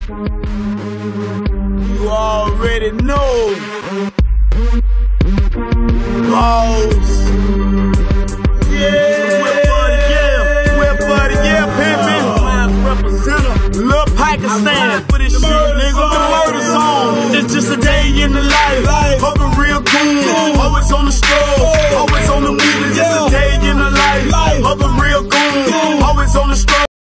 You already know. Boss. Yeah. Whip buddy, yeah, pimpin'. Lil' Pakistan for this shit, nigga. The murder zone. It's just a day in the life of a real goon. Always on the struggle.